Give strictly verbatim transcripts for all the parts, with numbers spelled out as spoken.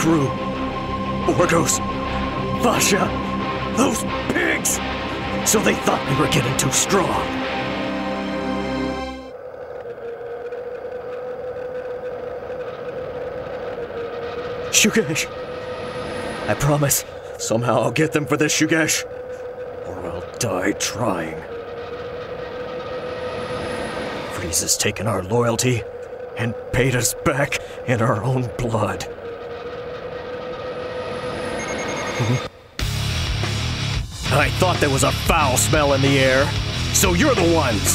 crew. Borgos, Vasha, those pigs! So they thought we were getting too strong. Shugesh! I promise, somehow I'll get them for this, Shugesh. Or I'll die trying. Frieza's taken our loyalty and paid us back in our own blood. I thought there was a foul smell in the air, so you're the ones!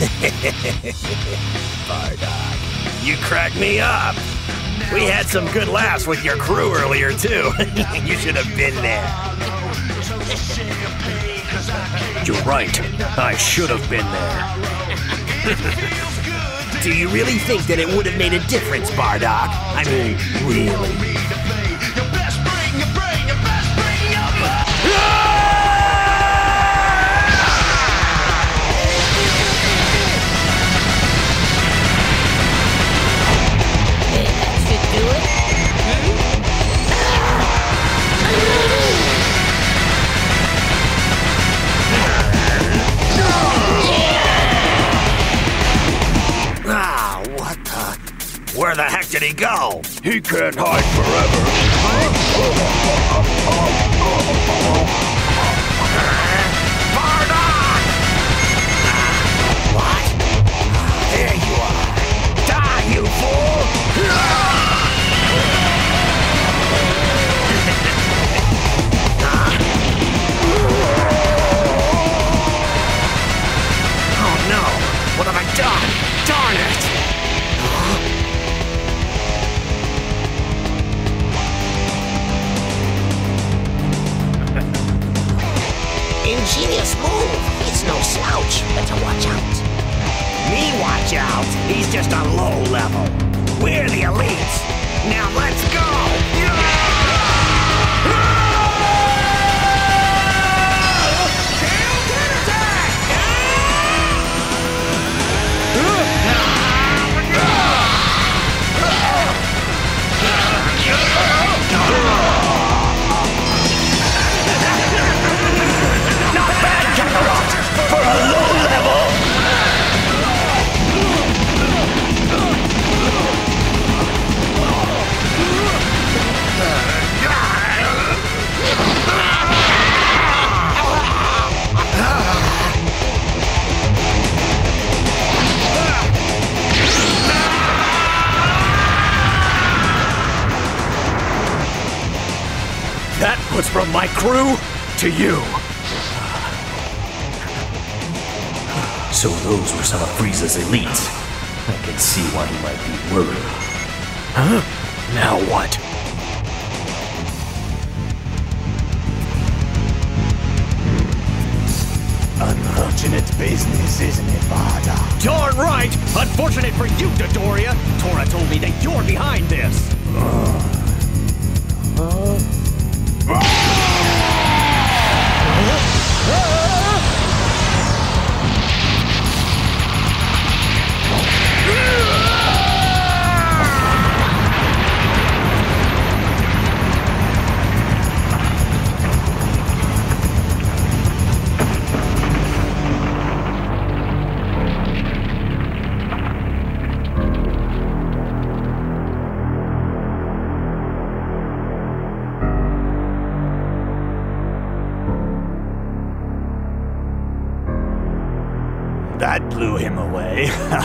Bardock, you cracked me up! We had some good laughs with your crew earlier, too. You should have been there. You're right. I should have been there. Do you really think that it would have made a difference, Bardock? I mean, really? Where the heck did he go? He can't hide forever. Bardock! What? There you are. Die, you fool! Oh no! What have I done? Darn it! Ingenious move. He's no slouch. Better watch out. Me watch out? He's just a low level. We're the elites. Now let's go. For a low level! That was from my crew to you. So those were some of Frieza's elites. I can see why he might be worried. Huh? Now what? Unfortunate business, isn't it, Bardock? Darn right! Unfortunate for you, Dodoria! Tora told me that you're behind this! Uh. Uh. That blew him away.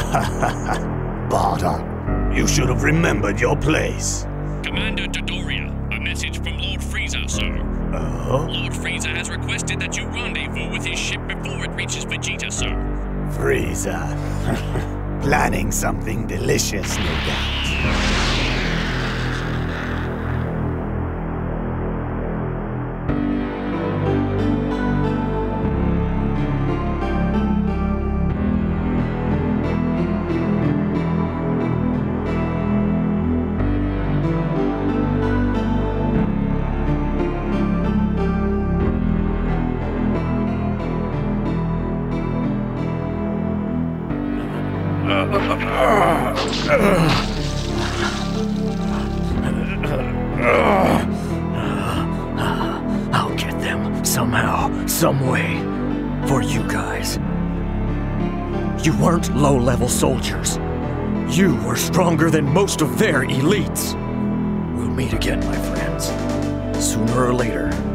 Bardock, you should have remembered your place. Commander Dodoria, a message from Lord Frieza, sir. Oh? Lord Frieza has requested that you rendezvous with his ship before it reaches Vegeta, sir. Frieza. Planning something delicious, no doubt. I'll get them somehow, some way. For you guys. You weren't low-level soldiers. You were stronger than most of their elites. We'll meet again, my friends. Sooner or later.